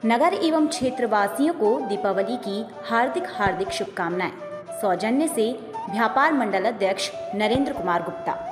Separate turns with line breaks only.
नगर एवं क्षेत्रवासियों को दीपावली की हार्दिक हार्दिक शुभकामनाएं। सौजन्य से व्यापार मंडल अध्यक्ष नरेंद्र कुमार गुप्ता।